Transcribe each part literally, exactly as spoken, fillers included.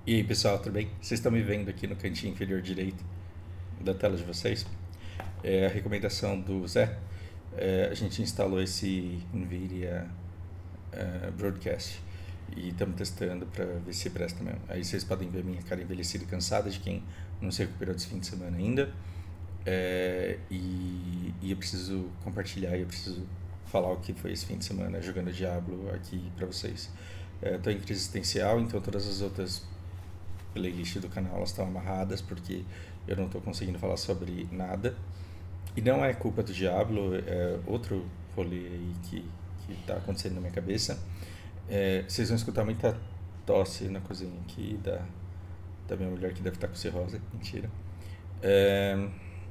E aí pessoal, tudo bem? Vocês estão me vendo aqui no cantinho inferior direito da tela de vocês? É a recomendação do Zé. É, a gente instalou esse NVIDIA é, Broadcast e estamos testando para ver se presta mesmo. Aí vocês podem ver minha cara envelhecida e cansada de quem não se recuperou desse fim de semana ainda. É, e, e eu preciso compartilhar, eu preciso falar o que foi esse fim de semana jogando Diablo aqui para vocês. Estou é, em crise existencial, então todas as outras playlist do canal elas estão amarradas porque eu não estou conseguindo falar sobre nada. E não é culpa do Diablo, é outro rolê aí que que está acontecendo na minha cabeça. É, vocês vão escutar muita tosse na cozinha aqui da, da minha mulher que deve estar com cirrose. Mentira. É,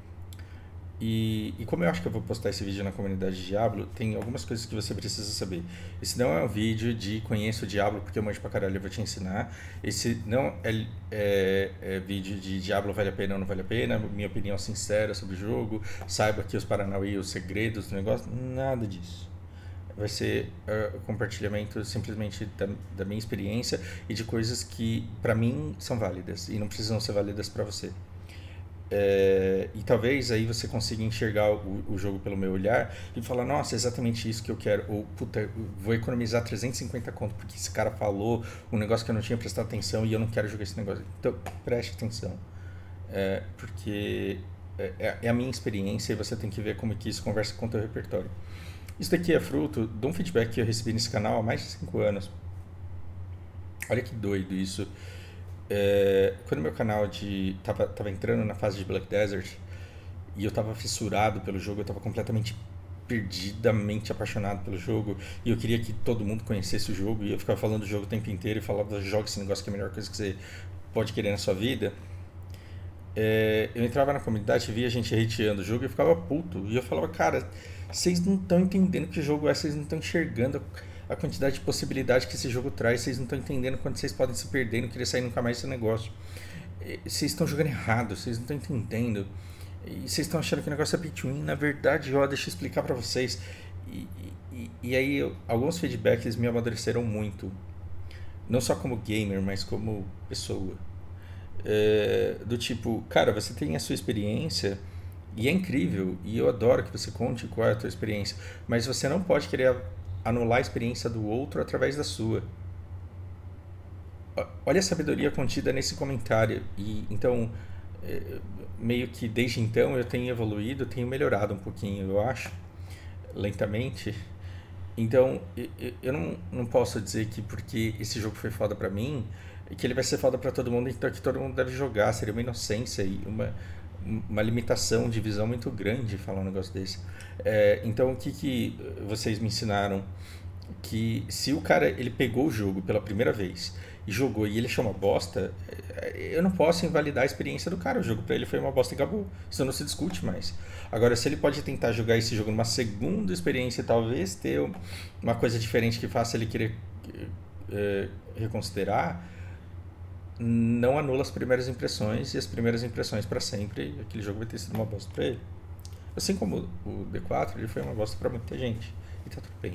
e, e como eu acho que eu vou postar esse vídeo na comunidade de Diablo, tem algumas coisas que você precisa saber. Esse não é um vídeo de conheço o Diablo porque eu manjo pra caralho, eu vou te ensinar. Esse não é, é, é vídeo de Diablo vale a pena ou não vale a pena, minha opinião sincera sobre o jogo, saiba aqui os paranauê, os segredos do negócio, nada disso. Vai ser uh, compartilhamento simplesmente da, da minha experiência e de coisas que pra mim são válidas e não precisam ser válidas pra você. É, e talvez aí você consiga enxergar o, o jogo pelo meu olhar e falar, nossa, é exatamente isso que eu quero. Ou, puta, vou economizar trezentos e cinquenta conto porque esse cara falou um negócio que eu não tinha prestado atenção e eu não quero jogar esse negócio. Então, preste atenção. É, porque é, é a minha experiência e você tem que ver como que isso conversa com o teu repertório. Isso daqui é fruto de um feedback que eu recebi nesse canal há mais de cinco anos. Olha que doido isso. É, quando meu canal de tava, tava entrando na fase de Black Desert e eu tava fissurado pelo jogo, eu tava completamente perdidamente apaixonado pelo jogo e eu queria que todo mundo conhecesse o jogo e eu ficava falando do jogo o tempo inteiro e falava, joga esse negócio que é a melhor coisa que você pode querer na sua vida. É, eu entrava na comunidade e via a gente hateando o jogo e eu ficava puto. E eu falava, cara, vocês não estão entendendo que jogo é, vocês não estão enxergando a quantidade de possibilidade que esse jogo traz, vocês não estão entendendo quando vocês podem se perder e não querer sair nunca mais desse negócio. E vocês estão jogando errado, vocês não estão entendendo. E vocês estão achando que o negócio é pay to win. Na verdade, ó, deixa eu explicar pra vocês. E, e, e aí, eu, alguns feedbacks me amadureceram muito. Não só como gamer, mas como pessoa. É, do tipo, cara, você tem a sua experiência e é incrível e eu adoro que você conte qual é a tua experiência, mas você não pode querer anular a experiência do outro através da sua. Olha a sabedoria contida nesse comentário e então é, meio que desde então eu tenho evoluído, tenho melhorado um pouquinho, eu acho, lentamente. Então, eu não, não posso dizer que porque esse jogo foi foda pra mim, que ele vai ser foda pra todo mundo, então que todo mundo deve jogar. Seria uma inocência e uma, uma limitação de visão muito grande falar um negócio desse. É, então, o que, que vocês me ensinaram? Que se o cara ele pegou o jogo pela primeira vez e jogou e ele achou uma bosta, eu não posso invalidar a experiência do cara. O jogo pra ele foi uma bosta e acabou. Isso não se discute mais. Agora, se ele pode tentar jogar esse jogo numa segunda experiência, talvez ter uma coisa diferente que faça ele querer é, reconsiderar, não anula as primeiras impressões e as primeiras impressões para sempre. Aquele jogo vai ter sido uma bosta pra ele. Assim como o D quatro, ele foi uma bosta pra muita gente. E tá tudo bem.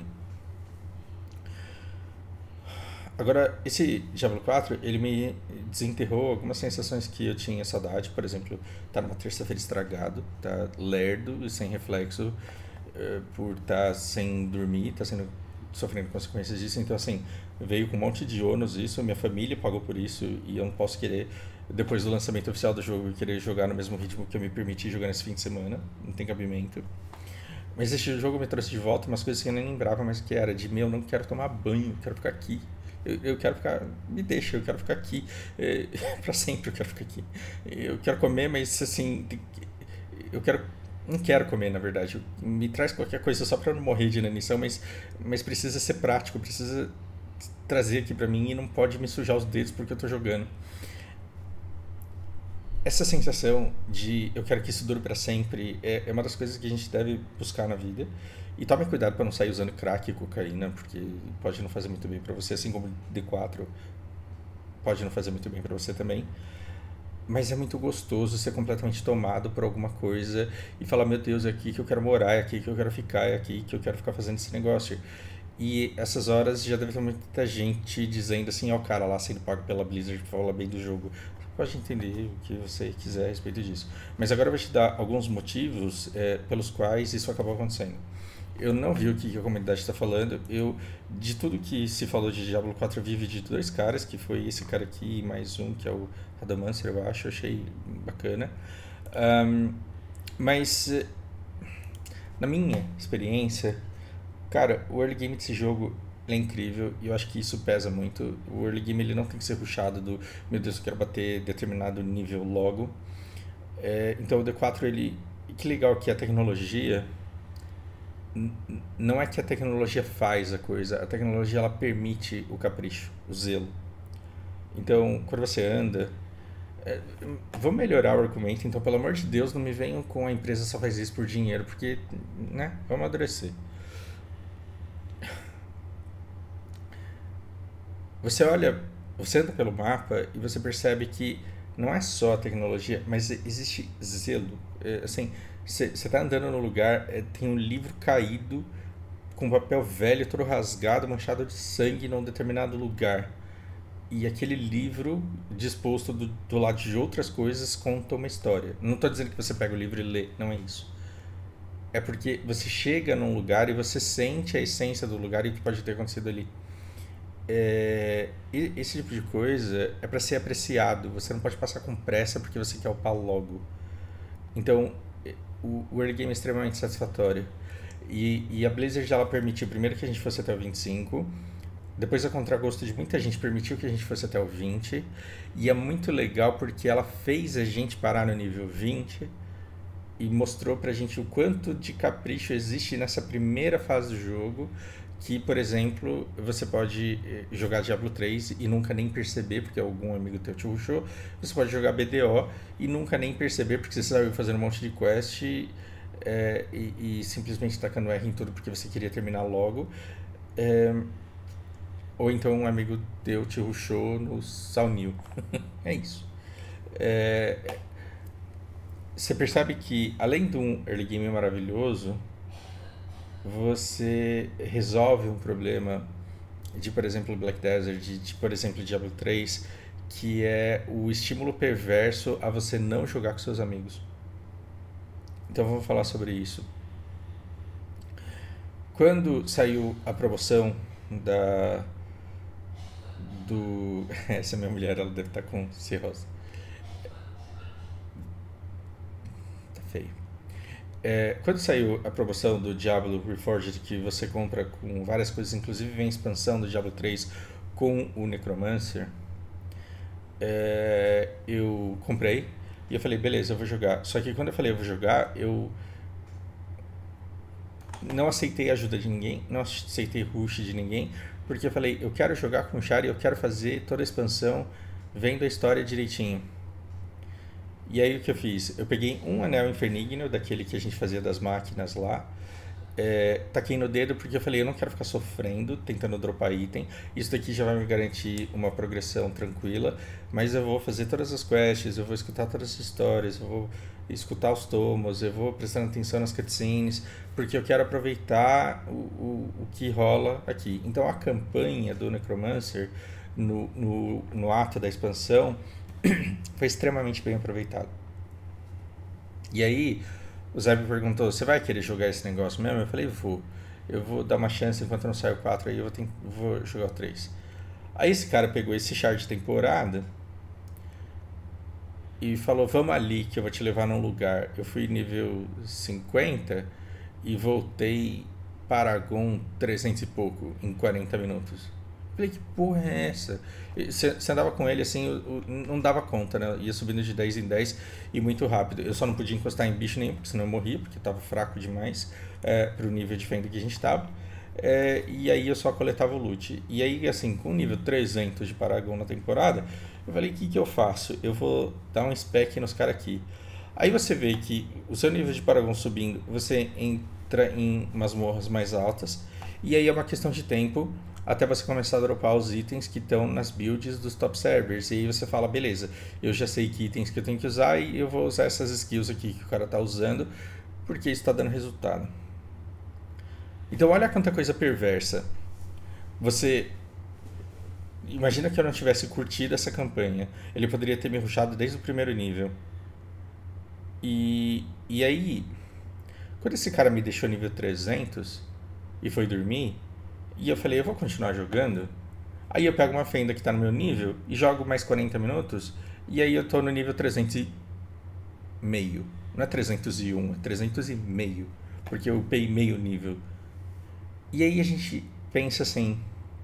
Agora, esse Diablo quatro, ele me desenterrou algumas sensações que eu tinha saudade. Por exemplo, tá numa terça-feira estragado, tá lerdo e sem reflexo, eh, por estar tá sem dormir, tá sendo, sofrendo consequências disso. Então, assim, veio com um monte de ônus isso, minha família pagou por isso e eu não posso querer, depois do lançamento oficial do jogo, querer jogar no mesmo ritmo que eu me permiti jogar nesse fim de semana. Não tem cabimento. Mas esse jogo me trouxe de volta umas coisas que eu nem lembrava mais que era. De, meu, não quero tomar banho, quero ficar aqui. Eu, eu quero ficar, me deixa, eu quero ficar aqui, é, pra sempre eu quero ficar aqui. Eu quero comer, mas assim, eu quero, não quero comer na verdade. Me traz qualquer coisa só pra eu não morrer de inanição, mas, mas precisa ser prático, precisa trazer aqui pra mim e não pode me sujar os dedos porque eu tô jogando. Essa sensação de eu quero que isso dure pra sempre é, é uma das coisas que a gente deve buscar na vida. E tome cuidado para não sair usando crack e cocaína, porque pode não fazer muito bem para você, assim como D quatro pode não fazer muito bem para você também. Mas é muito gostoso ser completamente tomado por alguma coisa e falar, meu Deus, é aqui que eu quero morar, é aqui que eu quero ficar, é aqui que eu quero ficar fazendo esse negócio. E essas horas já deve ter muita gente dizendo assim, ó, o cara lá sendo pago pela Blizzard pra falar bem do jogo. Você pode entender o que você quiser a respeito disso. Mas agora eu vou te dar alguns motivos é, pelos quais isso acabou acontecendo. Eu não vi o que a comunidade está falando. Eu, de tudo que se falou de Diablo quatro, eu vi vídeo de dois caras, que foi esse cara aqui e mais um, que é o Radamancer, eu acho. Eu achei bacana. Um, mas, na minha experiência, cara, o early game desse jogo é incrível e eu acho que isso pesa muito. O early game ele não tem que ser rushado do, meu Deus, eu quero bater determinado nível logo. É, então o D quatro, ele, que legal que a tecnologia, não é que a tecnologia faz a coisa, a tecnologia ela permite o capricho, o zelo. Então, quando você anda, é, vamos melhorar o argumento, então pelo amor de Deus não me venham com a empresa só faz isso por dinheiro, porque, né, vamos amadurecer. Você olha, você anda pelo mapa e você percebe que não é só a tecnologia, mas existe zelo. É, assim, você está andando no lugar, é, tem um livro caído com papel velho, todo rasgado, manchado de sangue num determinado lugar. E aquele livro, disposto do, do lado de outras coisas, conta uma história. Não estou dizendo que você pega o livro e lê, não é isso. É porque você chega num lugar e você sente a essência do lugar e o que pode ter acontecido ali. É, esse tipo de coisa é para ser apreciado. Você não pode passar com pressa porque você quer upar logo. Então, o, o early game é extremamente satisfatório. E, e a Blizzard ela permitiu primeiro que a gente fosse até o vinte e cinco. Depois, a contragosto de muita gente, permitiu que a gente fosse até o vinte. E é muito legal porque ela fez a gente parar no nível vinte e mostrou pra gente o quanto de capricho existe nessa primeira fase do jogo. Que, por exemplo, você pode jogar Diablo três e nunca nem perceber, porque algum amigo teu te rushou. Você pode jogar B D O e nunca nem perceber, porque você saiu fazendo um monte de quest é, e, e simplesmente tacando R em tudo porque você queria terminar logo. É, ou então um amigo teu te rushou no Saunil. É isso. É, você percebe que, além de um early game maravilhoso, você resolve um problema de, por exemplo, Black Desert, de, de por exemplo, Diablo três, que é o estímulo perverso a você não jogar com seus amigos. Então vamos falar sobre isso. Quando saiu a promoção da do essa minha mulher, ela deve estar com cirrose. Tá feio. É, quando saiu a promoção do Diablo Reforged, que você compra com várias coisas, inclusive vem a expansão do Diablo três com o Necromancer, é, eu comprei e eu falei, beleza, eu vou jogar. Só que quando eu falei eu vou jogar, eu não aceitei ajuda de ninguém, não aceitei rush de ninguém, porque eu falei, eu quero jogar com o Char e eu quero fazer toda a expansão vendo a história direitinho. E aí o que eu fiz? Eu peguei um anel infernigno, daquele que a gente fazia das máquinas lá, é, taquei no dedo porque eu falei, eu não quero ficar sofrendo, tentando dropar item, isso daqui já vai me garantir uma progressão tranquila, mas eu vou fazer todas as quests, eu vou escutar todas as histórias, eu vou escutar os tomos, eu vou prestando atenção nas cutscenes, porque eu quero aproveitar o, o, o que rola aqui. Então a campanha do Necromancer, no, no, no ato da expansão, foi extremamente bem aproveitado. E aí, o Zé me perguntou, você vai querer jogar esse negócio mesmo? Eu falei, vou. Eu vou dar uma chance enquanto não sai o quatro, aí eu vou, ter, vou jogar o três. Aí esse cara pegou esse char de temporada e falou, vamos ali que eu vou te levar num lugar. Eu fui nível cinquenta e voltei Paragon trezentos e pouco em quarenta minutos. Falei, que porra é essa? Você andava com ele assim, eu, eu, não dava conta, né? Ia subindo de dez em dez e muito rápido. Eu só não podia encostar em bicho nenhum, porque senão eu morria, porque tava fraco demais é, pro nível de fenda que a gente tava. É, e aí eu só coletava o loot. E aí, assim, com o nível trezentos de Paragon na temporada, eu falei, o que, que eu faço? Eu vou dar um spec nos caras aqui. Aí você vê que o seu nível de Paragon subindo, você entra em masmorras mais altas, e aí é uma questão de tempo até você começar a dropar os itens que estão nas builds dos top servers. E aí você fala, beleza, eu já sei que itens que eu tenho que usar e eu vou usar essas skills aqui que o cara está usando, porque isso está dando resultado. Então olha quanta coisa perversa. Você imagina que eu não tivesse curtido essa campanha. Ele poderia ter me rushado desde o primeiro nível. E, e aí, quando esse cara me deixou nível trezentos e foi dormir, e eu falei, eu vou continuar jogando. Aí eu pego uma fenda que tá no meu nível e jogo mais quarenta minutos, e aí eu tô no nível trezentos e meio. Não é trezentos e um, é trezentos e meio, porque eu upei meio nível. E aí a gente pensa assim,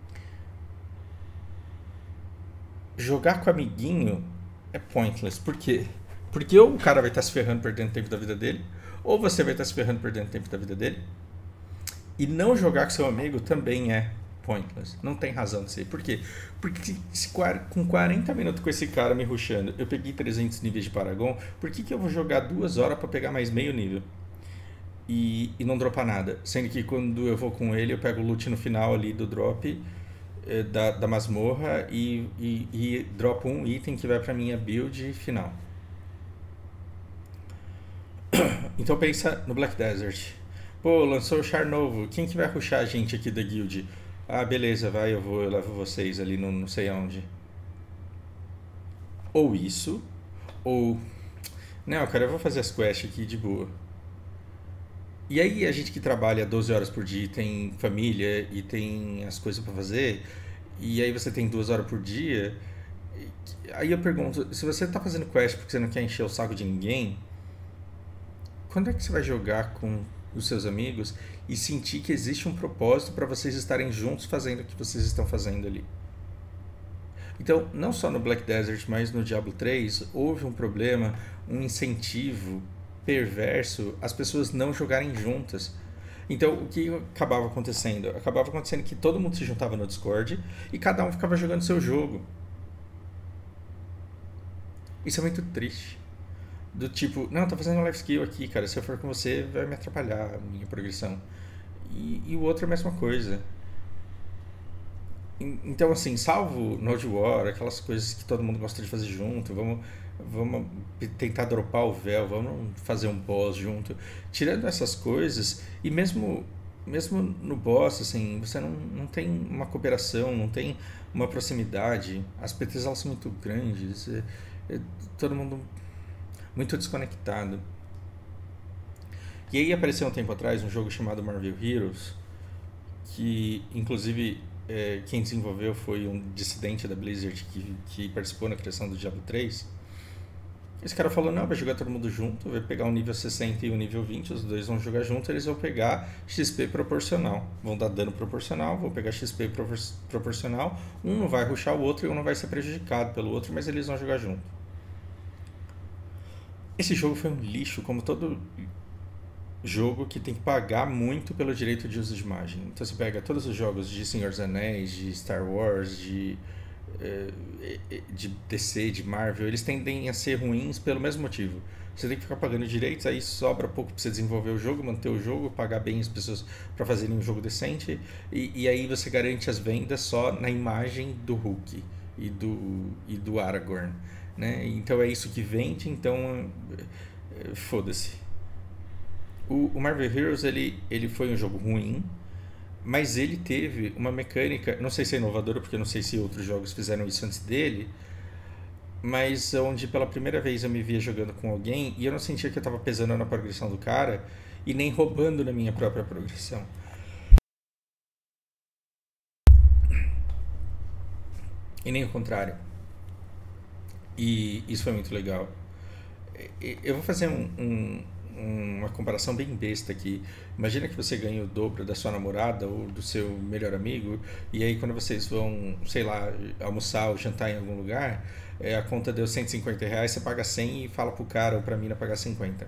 jogar com amiguinho é pointless. Por quê? Porque ou o cara vai estar se ferrando perdendo tempo da vida dele, ou você vai estar se ferrando perdendo tempo da vida dele. E não jogar com seu amigo também é pointless. Não tem razão de ser. Por quê? Porque se com quarenta minutos com esse cara me rushando, eu peguei trezentos níveis de Paragon, por que, que eu vou jogar duas horas para pegar mais meio nível? E, e não dropar nada. Sendo que quando eu vou com ele, eu pego o loot no final ali do drop eh, da, da masmorra e, e, e dropo um item que vai pra minha build final. Então pensa no Black Desert. Pô, lançou o char novo. Quem que vai rushar a gente aqui da guild? Ah, beleza, vai, eu vou, eu levo vocês ali no não sei aonde. Ou isso, ou... Não, cara, eu vou fazer as quests aqui de boa. E aí a gente que trabalha doze horas por dia, tem família e tem as coisas pra fazer, e aí você tem duas horas por dia, aí eu pergunto, se você tá fazendo quest porque você não quer encher o saco de ninguém, quando é que você vai jogar com os seus amigos e sentir que existe um propósito para vocês estarem juntos fazendo o que vocês estão fazendo ali? Então, não só no Black Desert, mas no Diablo três, houve um problema, um incentivo perverso as pessoas não jogarem juntas. Então, o que acabava acontecendo? Acabava acontecendo que todo mundo se juntava no Discord e cada um ficava jogando seu jogo. Isso é muito triste. Do tipo, não, tô fazendo life skill aqui, cara, se eu for com você vai me atrapalhar a minha progressão. E, e o outro é a mesma coisa. Então, assim, salvo Node War, aquelas coisas que todo mundo gosta de fazer junto, vamos, vamos tentar dropar o véu, vamos fazer um boss junto. Tirando essas coisas, e mesmo, mesmo no boss, assim, você não, não tem uma cooperação, não tem uma proximidade, as P Ts elas são muito grandes, é, é, todo mundo muito desconectado. E aí apareceu um tempo atrás um jogo chamado Marvel Heroes, que inclusive é, quem desenvolveu foi um dissidente da Blizzard que, que participou na criação do Diablo três. Esse cara falou, não, vai jogar todo mundo junto, vai pegar um nível sessenta e um nível vinte, os dois vão jogar junto, eles vão pegar X P proporcional, vão dar dano proporcional, vão pegar X P proporcional, um não vai rushar o outro e um não vai ser prejudicado pelo outro, mas eles vão jogar junto. Esse jogo foi um lixo, como todo jogo que tem que pagar muito pelo direito de uso de imagem. Então você pega todos os jogos de Senhor dos Anéis, de Star Wars, de, de D C, de Marvel, eles tendem a ser ruins pelo mesmo motivo. Você tem que ficar pagando direitos, aí sobra pouco para você desenvolver o jogo, manter o jogo, pagar bem as pessoas para fazerem um jogo decente, e, e aí você garante as vendas só na imagem do Hulk e do, e do Aragorn. Né? Então é isso que vende, então foda-se. O, o Marvel Heroes ele, ele foi um jogo ruim, mas ele teve uma mecânica, não sei se é inovadora, porque eu não sei se outros jogos fizeram isso antes dele, mas onde pela primeira vez eu me via jogando com alguém e eu não sentia que eu estava pesando na progressão do cara e nem roubando na minha própria progressão. E nem o contrário. E isso foi muito legal. Eu vou fazer um, um, uma comparação bem besta aqui. Imagina que você ganha o dobro da sua namorada ou do seu melhor amigo, e aí quando vocês vão, sei lá, almoçar ou jantar em algum lugar, é, a conta deu cento e cinquenta reais, você paga cem e fala pro cara ou pra mina pagar cinquenta.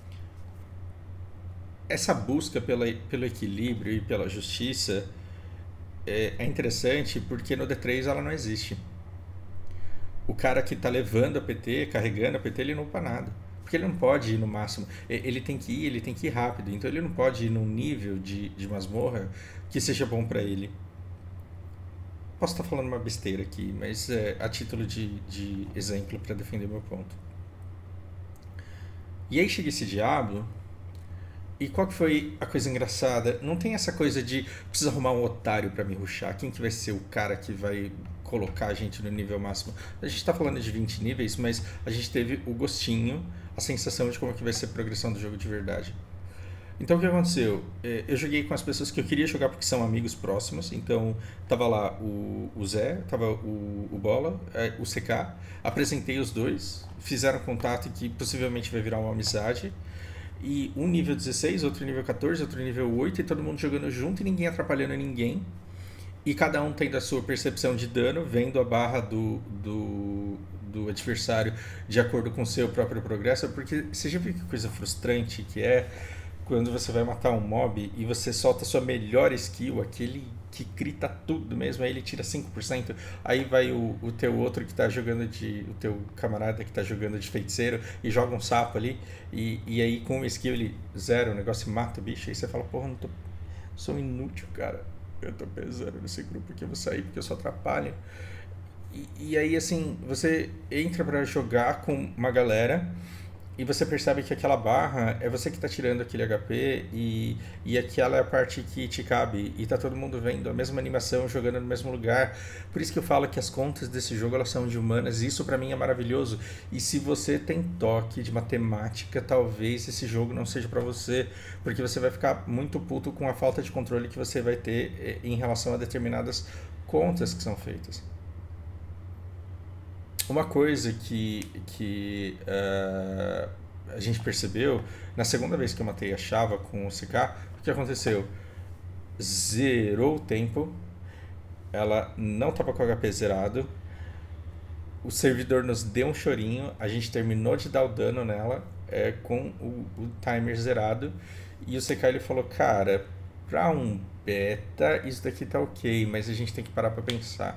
Essa busca pela, pelo equilíbrio e pela justiça é, é interessante porque no D três ela não existe. O cara que está levando a P T, carregando a P T, ele não upa nada. Porque ele não pode ir no máximo. Ele tem que ir, ele tem que ir rápido. Então ele não pode ir num nível de, de masmorra que seja bom para ele. Posso estar falando uma besteira aqui, mas é a título de, de exemplo para defender meu ponto. E aí chega esse diabo E qual que foi a coisa engraçada? Não tem essa coisa de precisa arrumar um otário pra me rushar. Quem que vai ser o cara que vai colocar a gente no nível máximo? A gente tá falando de vinte níveis, mas a gente teve o gostinho, a sensação de como que vai ser a progressão do jogo de verdade. Então o que aconteceu? É, Eu joguei com as pessoas que eu queria jogar porque são amigos próximos. Então tava lá o, o Zé, tava o, o Bola, é, o C K. Apresentei os dois, fizeram contato que possivelmente vai virar uma amizade. E um nível dezesseis, outro nível quatorze, outro nível oito, e todo mundo jogando junto e ninguém atrapalhando ninguém. E cada um tendo a sua percepção de dano, vendo a barra do, do, do adversário de acordo com o seu próprio progresso. Porque você já viu que coisa frustrante que é quando você vai matar um mob e você solta a sua melhor skill, aquele que grita tudo mesmo, aí ele tira cinco por cento, aí vai o, o teu outro que tá jogando de. O teu camarada que tá jogando de feiticeiro e joga um sapo ali, e, e aí com o skill ele zero, o negócio mata o bicho, aí você fala, porra, não tô. Sou inútil, cara. Eu tô pesando nesse grupo aqui, eu vou sair porque eu só atrapalho. E, e aí assim, você entra pra jogar com uma galera. E você percebe que aquela barra é você que está tirando aquele H P e, e aquela é a parte que te cabe. E tá todo mundo vendo a mesma animação, jogando no mesmo lugar. Por isso que eu falo que as contas desse jogo elas são de humanas. E isso pra mim é maravilhoso. E se você tem toque de matemática, talvez esse jogo não seja pra você. Porque você vai ficar muito puto com a falta de controle que você vai ter eh, em relação a determinadas contas que são feitas. Uma coisa que, que uh, a gente percebeu na segunda vez que eu matei a Chava com o C K, o que aconteceu? Zerou o tempo, ela não estava com o H P zerado, o servidor nos deu um chorinho, a gente terminou de dar o dano nela é, com o, o timer zerado e o C K ele falou, cara, pra um beta isso daqui tá ok, mas a gente tem que parar pra pensar.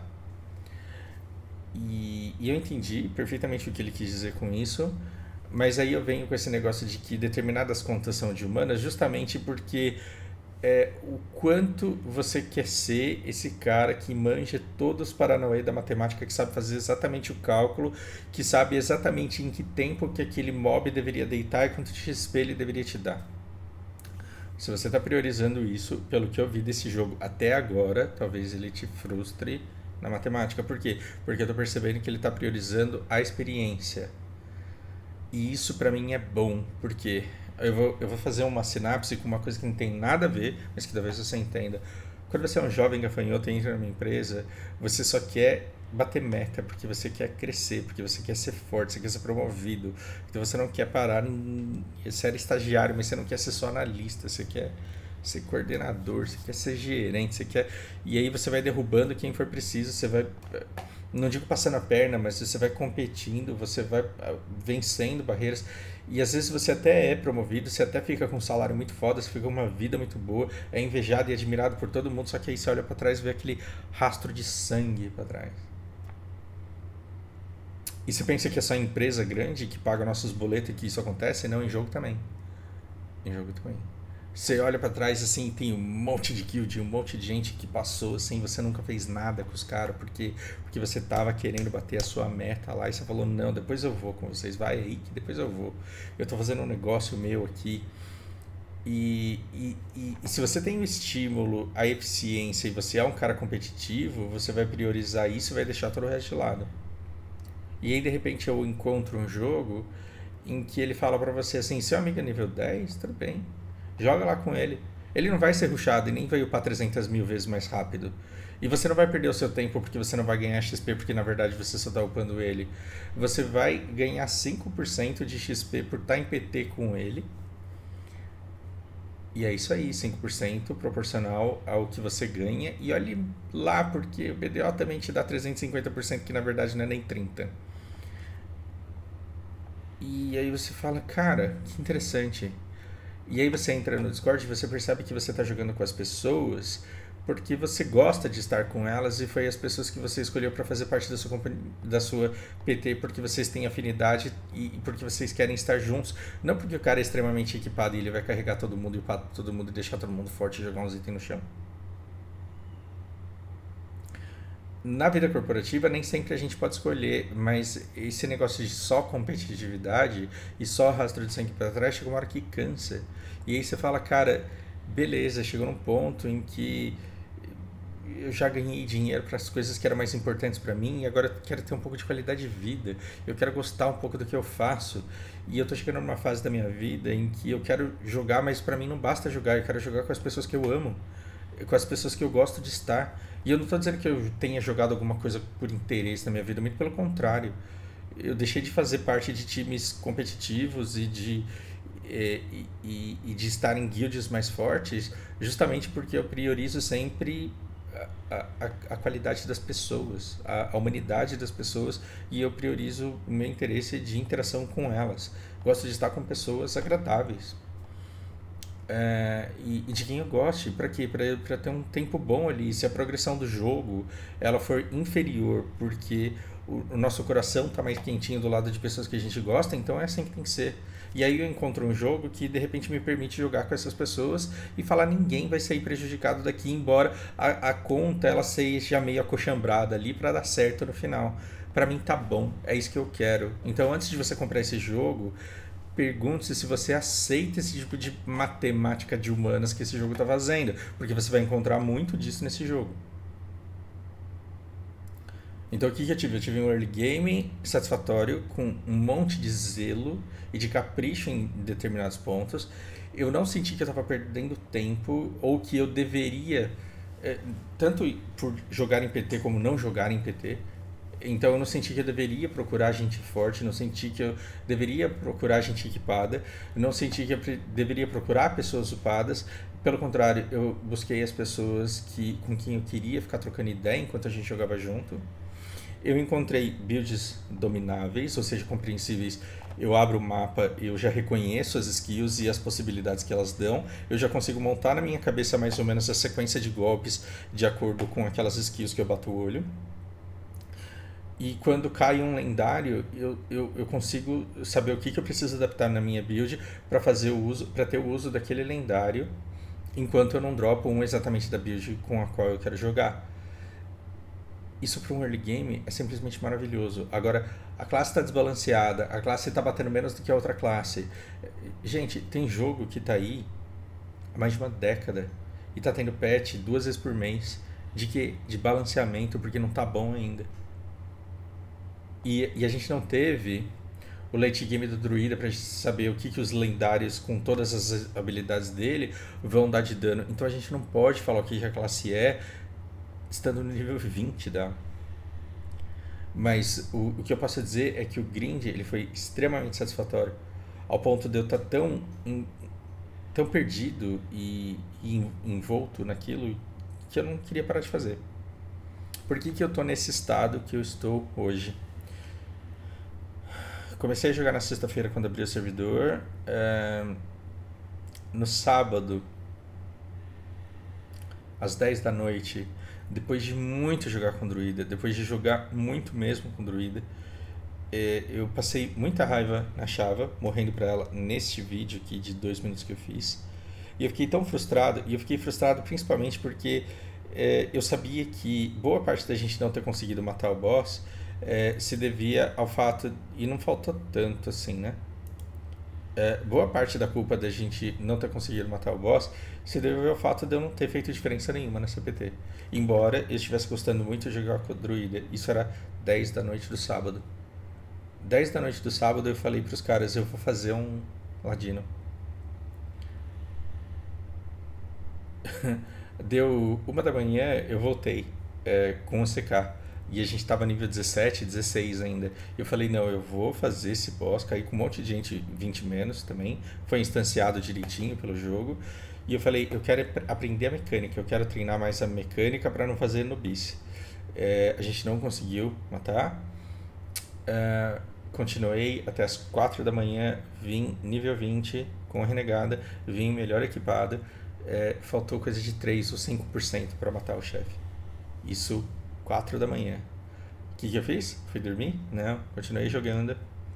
E, e eu entendi perfeitamente o que ele quis dizer com isso, mas aí eu venho com esse negócio de que determinadas contas são de humanas justamente porque é o quanto você quer ser esse cara que manja todos os paranauê da matemática, que sabe fazer exatamente o cálculo, que sabe exatamente em que tempo que aquele mob deveria deitar e quanto de X P ele deveria te dar. Se você está priorizando isso, pelo que eu vi desse jogo até agora, talvez ele te frustre na matemática. Por quê? Porque eu tô percebendo que ele tá priorizando a experiência. E isso pra mim é bom, porque eu vou, eu vou fazer uma sinapse com uma coisa que não tem nada a ver, mas que talvez você entenda. Quando você é um jovem gafanhoto e entra numa empresa, você só quer bater meta, porque você quer crescer, porque você quer ser forte, você quer ser promovido. Então você não quer parar em... Você era estagiário, mas você não quer ser só analista, você quer ser coordenador, você quer ser gerente, você quer... E aí você vai derrubando quem for preciso, você vai... Não digo passando a perna, mas você vai competindo, você vai vencendo barreiras. E às vezes você até é promovido, você até fica com um salário muito foda, você fica com uma vida muito boa, é invejado e admirado por todo mundo, só que aí você olha pra trás e vê aquele rastro de sangue pra trás. E você pensa que é só empresa grande que paga nossos boletos e que isso acontece? Não, em jogo também. Em jogo também. Você olha pra trás assim, tem um monte de kill de um monte de gente que passou assim, você nunca fez nada com os caras porque porque você tava querendo bater a sua meta lá e você falou: "Não, depois eu vou com vocês, vai aí que depois eu vou. Eu tô fazendo um negócio meu aqui". E, e, e, e se você tem um estímulo à eficiência e você é um cara competitivo, você vai priorizar isso e vai deixar todo o resto de lado. E aí de repente eu encontro um jogo em que ele fala pra você assim: "Seu amigo é nível dez, tudo bem. Joga lá com ele. Ele não vai ser rushado e nem vai upar trezentas mil vezes mais rápido. E você não vai perder o seu tempo porque você não vai ganhar X P porque na verdade você só está upando ele. Você vai ganhar cinco por cento de X P por estar em P T com ele. E é isso aí, cinco por cento proporcional ao que você ganha. E olhe lá, porque o B D O também te dá trezentos e cinquenta por cento, que na verdade não é nem trinta por cento. E aí você fala, cara, que interessante. E aí você entra no Discord e você percebe que você está jogando com as pessoas porque você gosta de estar com elas e foi as pessoas que você escolheu para fazer parte da sua, companhia, da sua P T porque vocês têm afinidade e porque vocês querem estar juntos. Não porque o cara é extremamente equipado e ele vai carregar todo mundo e upar todo mundo e deixar todo mundo forte e jogar uns itens no chão. na vida corporativa nem sempre a gente pode escolher, mas esse negócio de só competitividade e só rastro de sangue para trás chega uma hora que cansa. E aí você fala, cara, beleza, chegou num ponto em que eu já ganhei dinheiro para as coisas que eram mais importantes para mim e agora eu quero ter um pouco de qualidade de vida. Eu quero gostar um pouco do que eu faço. E eu tô chegando numa fase da minha vida em que eu quero jogar, mas para mim não basta jogar, eu quero jogar com as pessoas que eu amo, com as pessoas que eu gosto de estar. E eu não estou dizendo que eu tenha jogado alguma coisa por interesse na minha vida, muito pelo contrário. Eu deixei de fazer parte de times competitivos e de, e, e, e de estar em guilds mais fortes, justamente porque eu priorizo sempre a, a, a qualidade das pessoas, a, a humanidade das pessoas, e eu priorizo o meu interesse de interação com elas. Gosto de estar com pessoas agradáveis. É, e, e de quem eu goste, para quê? Para ter um tempo bom ali. Se a progressão do jogo ela for inferior porque o, o nosso coração está mais quentinho do lado de pessoas que a gente gosta, então é assim que tem que ser. E aí eu encontro um jogo que de repente me permite jogar com essas pessoas e falar ninguém vai sair prejudicado daqui, embora a, a conta ela seja meio acochambrada ali para dar certo no final. Para mim tá bom, é isso que eu quero. Então antes de você comprar esse jogo, pergunte-se se você aceita esse tipo de matemática de humanas que esse jogo está fazendo, porque você vai encontrar muito disso nesse jogo. Então o que, que eu tive? Eu tive um early game satisfatório, com um monte de zelo e de capricho em determinados pontos. Eu não senti que eu estava perdendo tempo ou que eu deveria, é, tanto por jogar em P T como não jogar em P T. Então eu não senti que eu deveria procurar gente forte, não senti que eu deveria procurar gente equipada, não senti que eu deveria procurar pessoas upadas. Pelo contrário, eu busquei as pessoas que, com quem eu queria ficar trocando ideia enquanto a gente jogava junto. Eu encontrei builds domináveis, ou seja, compreensíveis. Eu abro o mapa, eu já reconheço as skills e as possibilidades que elas dão. Eu já consigo montar na minha cabeça mais ou menos a sequência de golpes de acordo com aquelas skills que eu bato o olho. E quando cai um lendário, eu, eu, eu consigo saber o que, que eu preciso adaptar na minha build para fazer o uso, para ter o uso daquele lendário, enquanto eu não dropo um exatamente da build com a qual eu quero jogar. Isso para um early game é simplesmente maravilhoso. Agora, a classe está desbalanceada, a classe está batendo menos do que a outra classe. Gente, tem jogo que está aí há mais de uma década e está tendo patch duas vezes por mês de que de balanceamento porque não está bom ainda. E, e a gente não teve o late game do druida pra gente saber o que, que os lendários com todas as habilidades dele vão dar de dano. Então a gente não pode falar o que, que a classe é estando no nível vinte da. Mas o, o que eu posso dizer é que o grind ele foi extremamente satisfatório, ao ponto de eu estar tão, em, tão perdido e, e envolto naquilo que eu não queria parar de fazer. Por que, que eu estou nesse estado que eu estou hoje? Comecei a jogar na sexta-feira quando abri o servidor. É, no sábado, às dez da noite, depois de muito jogar com druida, depois de jogar muito mesmo com druida, é, eu passei muita raiva na Chava, morrendo pra ela neste vídeo aqui de dois minutos que eu fiz. E eu fiquei tão frustrado, e eu fiquei frustrado principalmente porque é, eu sabia que boa parte da gente não ter conseguido matar o boss É, se devia ao fato, e não faltou tanto assim, né? É, boa parte da culpa da gente não ter conseguido matar o boss se deve ao fato de eu não ter feito diferença nenhuma nessa P T. Embora eu estivesse gostando muito de jogar com o druida. Isso era dez da noite do sábado. dez da noite do sábado eu falei pros caras, eu vou fazer um ladino. Deu uma da manhã, eu voltei é, com o C K. E a gente tava nível dezessete, dezesseis ainda. Eu falei, não, eu vou fazer esse boss. Caí com um monte de gente, vinte menos também. Foi instanciado direitinho pelo jogo. E eu falei, eu quero aprender a mecânica. Eu quero treinar mais a mecânica para não fazer nubice. É, a gente não conseguiu matar. É, continuei até as quatro da manhã. Vim nível vinte com a renegada. Vim melhor equipado. É, faltou coisa de três ou cinco por cento para matar o chefe. Isso quatro da manhã. O que, que eu fiz? Fui dormir? Não, continuei jogando.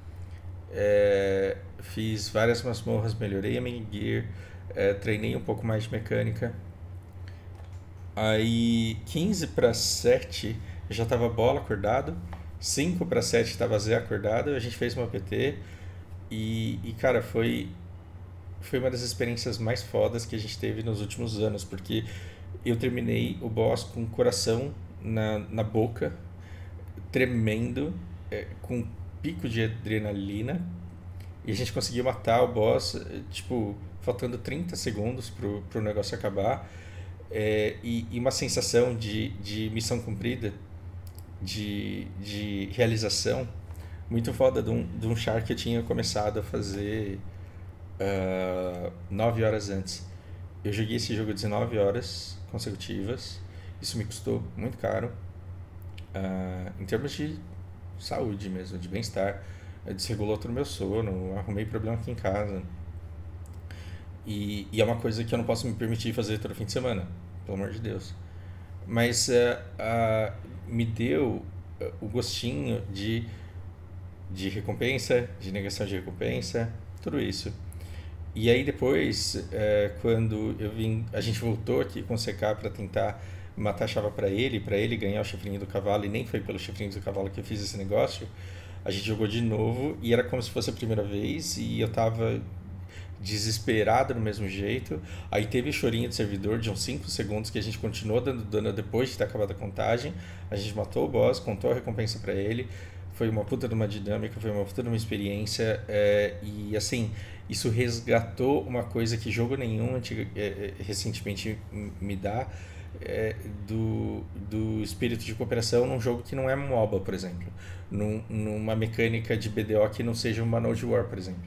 É, fiz várias masmorras, melhorei a minha gear, é, treinei um pouco mais de mecânica. Aí, quinze para sete, eu já tava bola acordado, cinco para sete tava Zé acordado, a gente fez uma P T e, e cara, foi, foi uma das experiências mais fodas que a gente teve nos últimos anos, porque eu terminei o boss com o coração na, na boca, tremendo, é, com um pico de adrenalina, e a gente conseguiu matar o boss, é, tipo, faltando trinta segundos pro, pro negócio acabar, é, e, e uma sensação de, de missão cumprida, de, de realização, muito foda de um, de um char que eu tinha começado a fazer uh, nove horas antes. Eu joguei esse jogo dezenove horas consecutivas, isso me custou muito caro, uh, em termos de saúde mesmo, de bem-estar. Desregulou todo o meu sono, arrumei problema aqui em casa. E, e é uma coisa que eu não posso me permitir fazer todo fim de semana, pelo amor de Deus. Mas uh, uh, me deu uh, o gostinho de, de recompensa, de negação de recompensa, tudo isso. E aí depois, uh, quando eu vim, a gente voltou aqui com o C K para tentar matar a chava para ele, para ele ganhar o chifrinho do cavalo, e nem foi pelo chifrinho do cavalo que eu fiz esse negócio. A gente jogou de novo e era como se fosse a primeira vez e eu tava desesperado do mesmo jeito. Aí teve chorinho de servidor de uns cinco segundos que a gente continuou dando dano depois de ter acabado a contagem. A gente matou o boss, contou a recompensa pra ele. Foi uma puta de uma dinâmica, foi uma puta de uma experiência. É, e assim, isso resgatou uma coisa que jogo nenhum antigo, é, recentemente me dá, é, do, do espírito de cooperação num jogo que não é MOBA, por exemplo. Num, numa mecânica de B D O que não seja uma Node War, por exemplo.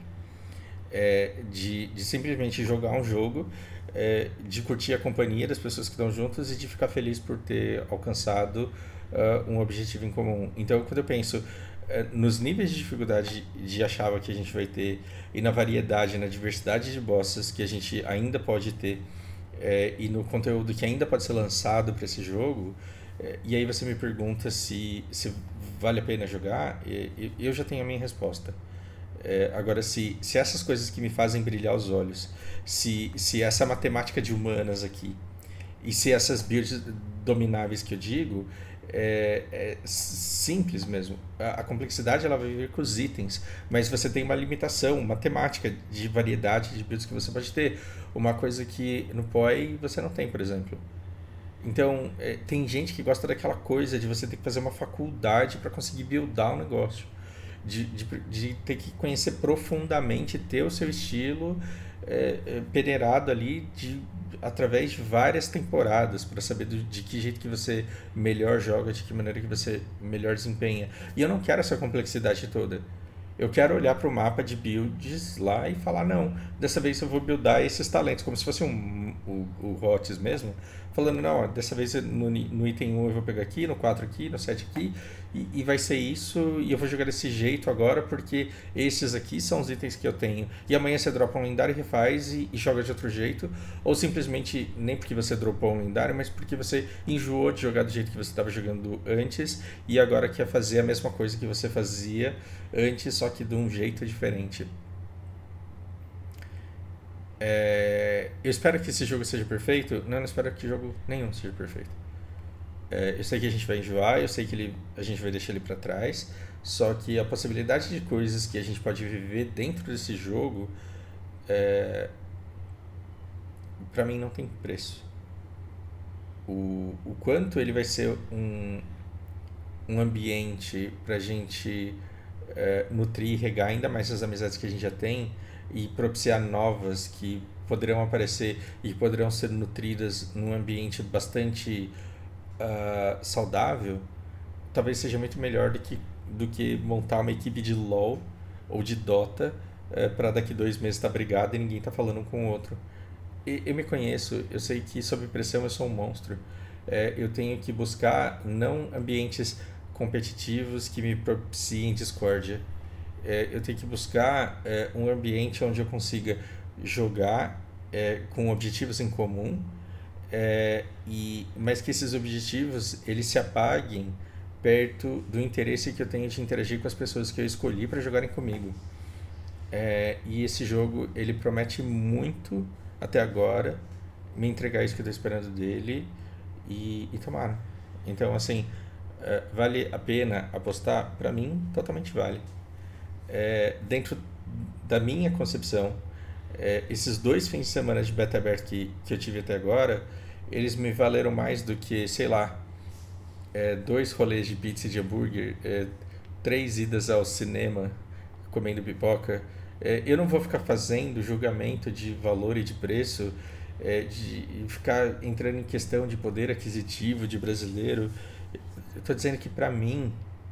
É, de, de simplesmente jogar um jogo, é, de curtir a companhia das pessoas que estão juntas e de ficar feliz por ter alcançado uh, um objetivo em comum. Então, quando eu penso uh, nos níveis de dificuldade de achava que a gente vai ter e na variedade, na diversidade de bosses que a gente ainda pode ter, é, e no conteúdo que ainda pode ser lançado para esse jogo, é, e aí você me pergunta se, se vale a pena jogar, e, eu já tenho a minha resposta. É, agora, se, se essas coisas que me fazem brilhar os olhos, se, se essa matemática de humanas aqui, e se essas builds domináveis que eu digo, é, é simples mesmo. A, a complexidade ela vai vir com os itens, mas você tem uma limitação matemática de variedade de builds que você pode ter. Uma coisa que no P O I você não tem, por exemplo. Então, é, tem gente que gosta daquela coisa de você ter que fazer uma faculdade para conseguir buildar um negócio. De, de, de ter que conhecer profundamente, ter o seu estilo é, é, peneirado ali de, através de várias temporadas para saber do, de que jeito que você melhor joga, de que maneira que você melhor desempenha. E eu não quero essa complexidade toda. Eu quero olhar para o mapa de builds lá e falar, não, dessa vez eu vou buildar esses talentos, como se fosse um, o, o H O T S mesmo, falando, não, ó, dessa vez no, no item um eu vou pegar aqui, no quatro aqui, no sete aqui, e, e vai ser isso, e eu vou jogar desse jeito agora, porque esses aqui são os itens que eu tenho. E amanhã você dropa um lendário e refaz e, e joga de outro jeito, ou simplesmente, nem porque você dropou um lendário, mas porque você enjoou de jogar do jeito que você estava jogando antes, e agora quer fazer a mesma coisa que você fazia antes, só que de um jeito diferente. É, eu espero que esse jogo seja perfeito. Não, eu não espero que jogo nenhum seja perfeito. É, eu sei que a gente vai enjoar, eu sei que ele, a gente vai deixar ele para trás. Só que a possibilidade de coisas que a gente pode viver dentro desse jogo, é, para mim não tem preço. O, o quanto ele vai ser um, um ambiente pra gente é, nutrir e regar ainda mais as amizades que a gente já tem e propiciar novas que poderão aparecer e poderão ser nutridas num ambiente bastante uh, saudável, talvez seja muito melhor do que, do que montar uma equipe de LoL ou de Dota uh, para daqui dois meses estar tá brigado e ninguém tá falando um com o outro. E, eu me conheço, eu sei que sob pressão eu sou um monstro. É, eu tenho que buscar não ambientes competitivos que me propiciem discórdia. É, eu tenho que buscar é, um ambiente onde eu consiga jogar é, com objetivos em comum, é, e, mas que esses objetivos eles se apaguem perto do interesse que eu tenho de interagir com as pessoas que eu escolhi para jogarem comigo. É, e esse jogo ele promete muito até agora me entregar isso que eu estou esperando dele, e, e tomara. Então, assim, É, vale a pena apostar? Para mim, totalmente vale. É, dentro da minha concepção, é, esses dois fins de semana de beta aberto que, que eu tive até agora, eles me valeram mais do que, sei lá, é, dois rolês de pizza e de hambúrguer, é, três idas ao cinema comendo pipoca. É, eu não vou ficar fazendo julgamento de valor e de preço, é, de ficar entrando em questão de poder aquisitivo de brasileiro. Eu tô dizendo que pra mim,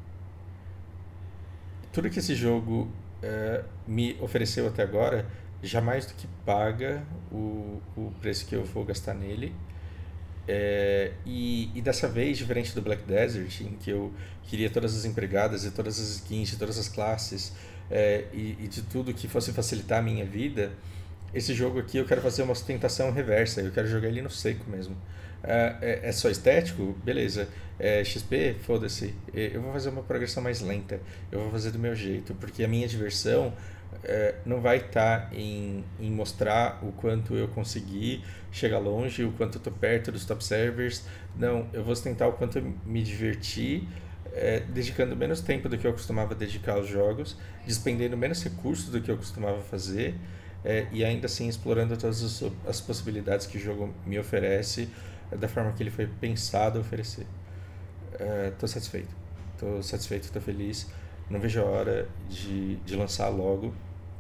tudo que esse jogo é, me ofereceu até agora, jamais do que paga o, o preço que eu vou gastar nele. É, e, e dessa vez, diferente do Black Desert, em que eu queria todas as empregadas e todas as skins de todas as classes, é, e, e de tudo que fosse facilitar a minha vida, esse jogo aqui eu quero fazer uma ostentação reversa, eu quero jogar ele no seco mesmo. É, é, é só estético? Beleza. É X P? Foda-se. É, eu vou fazer uma progressão mais lenta, eu vou fazer do meu jeito, porque a minha diversão é, não vai estar tá em, em mostrar o quanto eu consegui chegar longe, o quanto eu tô perto dos top servers. Não, eu vou tentar o quanto eu me diverti, é, dedicando menos tempo do que eu costumava dedicar aos jogos, despendendo menos recursos do que eu costumava fazer, é, e ainda assim explorando todas as, as possibilidades que o jogo me oferece, é, da forma que ele foi pensado a oferecer. Estou satisfeito. Estou satisfeito, estou feliz. Não vejo a hora de, de lançar logo.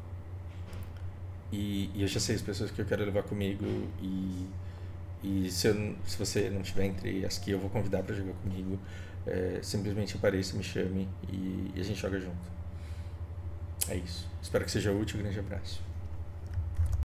E, e eu já sei as pessoas que eu quero levar comigo. E, e se, eu, se você não estiver entre as que eu vou convidar para jogar comigo, é, simplesmente apareça, me chame e, e a gente joga junto. É isso. Espero que seja útil. Grande abraço.